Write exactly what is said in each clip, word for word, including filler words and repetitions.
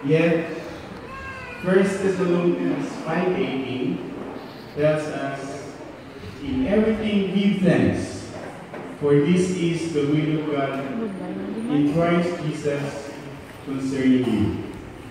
Yet, First Thessalonians five eighteen tells us, in everything give thanks, for this is the will of God in Christ Jesus concerning you.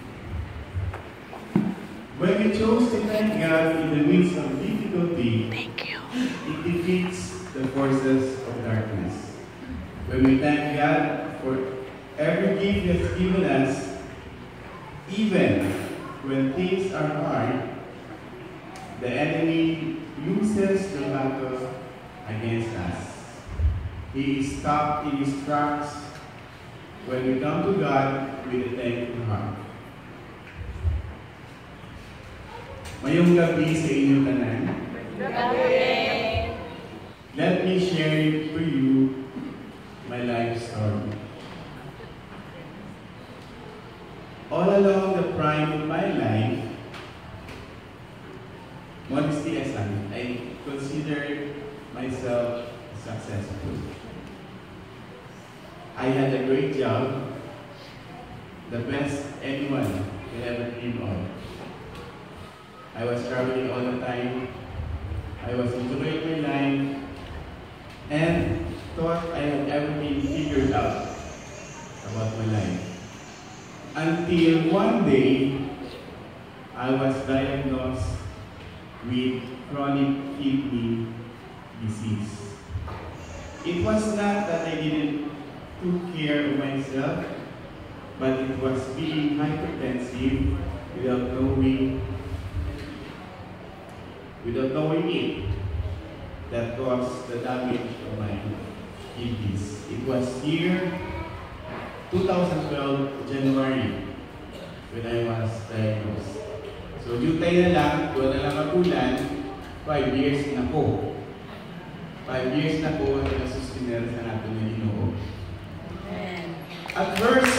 When we chose to thank God in the midst of difficulty, Thank you. it defeats the forces of darkness. When we thank God for every gift He has given us, even when things are hard, the enemy loses the battle against us. He is stopped in his tracks when we come to God with a thankful heart. Mayong gabi sa inyong tanan. Gabi. Let me share to you my life story. All along the prime of my life, modesty aside, I consider myself successful. I had a great job, the best anyone could ever dream of. I was traveling all the time. I was enjoying my life and thought I had everything figured out about my life. Until one day, I was diagnosed with chronic kidney disease. It was not that I didn't take care of myself, but it was being hypertensive without knowing without knowing it, that caused the damage of my kidneys. It was year two thousand twelve, January, when I was diagnosed. So, yutay na lang, doon na lang magulan, five years na po. Five years na po ang nasusunod sa natin na Ginoo. At first,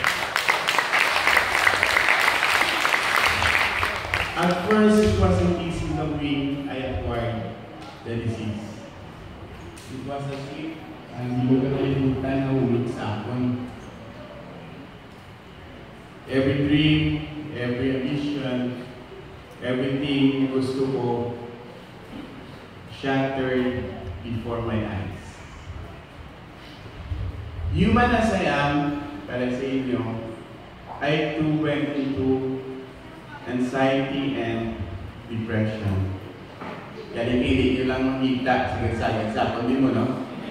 at first, it wasn't easy knowing I acquired the disease. It was a sleep, ang hindi ko kalimutan na ulit sa akin. Every dream, every ambition, everything gusto ko shattered before my eyes. Human as I am, para sa inyo, I too went into anxiety and depression. Kaya hindi nyo lang makita sa gagsaya-gagsapon din mo, no?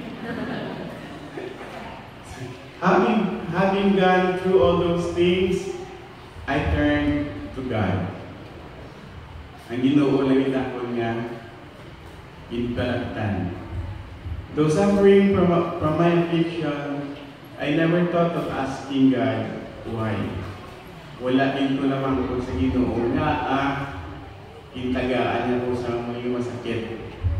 having, having gone through all those things, I turned to God. Ang Ginoo lang ako nga, inkalaktan. Though suffering from, from my affliction, I never thought of asking God why. Wala din ko naman ko sa Ginoo nga, ah, intagaan niya ko sa mga masakit.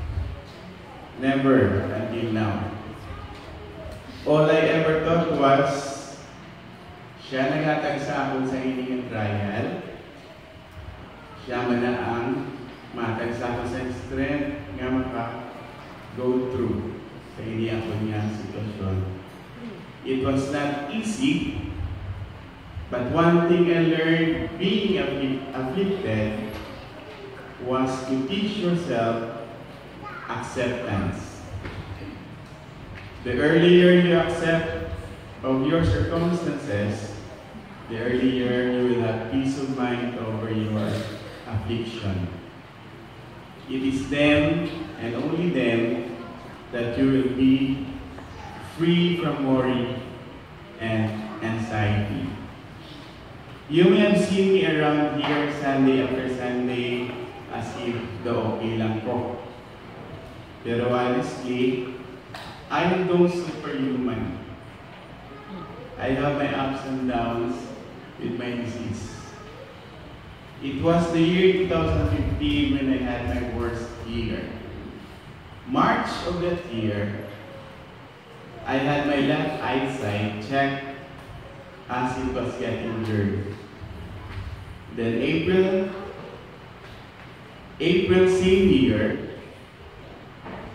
Never until now. All I ever thought was, siya nagatag sa akin sa inyong trial. Siya man na ang matag sa akin sa strength nga maka-go through sa inyong ako niya sitwasyon. It was not easy, but one thing I learned being afflicted was to teach yourself acceptance. The earlier you accept of your circumstances, the earlier you will have peace of mind over your affliction. It is then, and only then, that you will be free from worry and anxiety. You may have seen me around here Sunday after Sunday as if the okay lang po. Pero honestly, I am no superhuman. I have my ups and downs with my disease. It was the year two thousand fifteen when I had my worst year. March of that year, I had my left eyesight checked as it was getting blurred. Then April, April same year,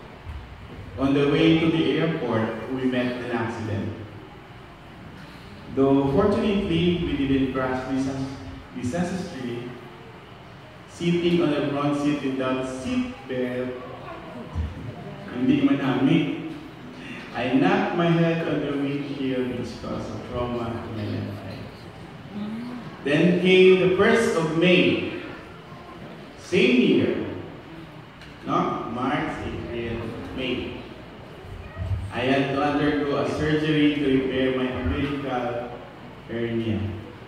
on the way to the airport, we met an accident. Though fortunately we didn't cross disastrously, sitting on the front seat without seat belt, hindi manamit. I knocked my head on the windshield, which caused a trauma to my left eye. Then came the first of May, same year, no? March, April, May. I had to undergo a surgery to repair my umbilical hernia.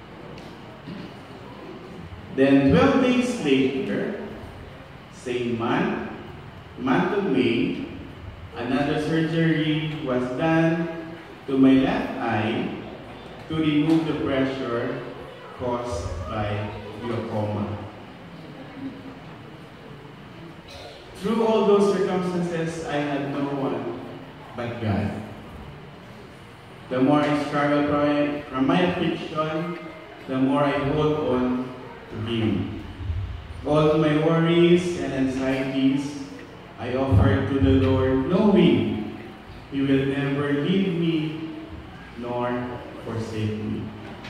Then twelve days later, same month, month of May, another surgery was done to my left eye to remove the pressure caused by glaucoma. Through all those circumstances, I had no one but God. The more I struggle from my affliction, the more I hold on to Him. All my worries and anxieties I offer to the Lord, knowing He will never leave me nor forsake me.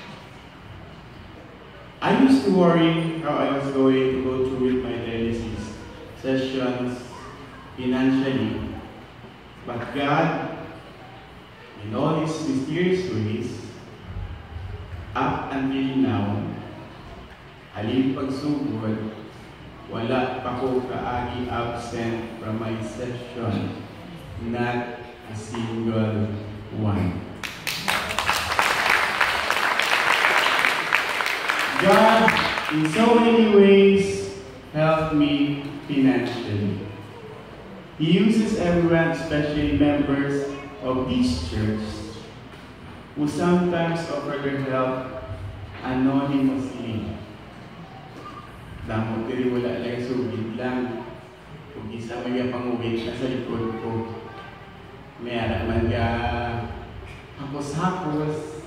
I used to worry how I was going to go through with my dialysis sessions financially. But God, in all His mysterious ways, up until now, halin pagsugod, wala pa ko kaagi absent from my session, not a single one. God, in so many ways, helped me financially. He uses everyone, especially members of this church, who sometimes offer their help anonymously. Damo diri wala lang sugid lang. Kung isa may pangubit na sa likod ko, may ara man ka hapos-hapos.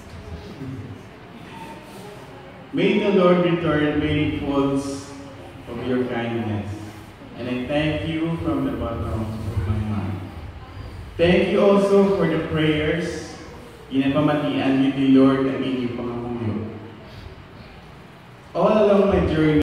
May the Lord return many folds of your kindness. And I thank you from the bottom of my heart. Thank you also for the prayers ginapamatian with the Lord ang inyong pangamuyo. All along my journey,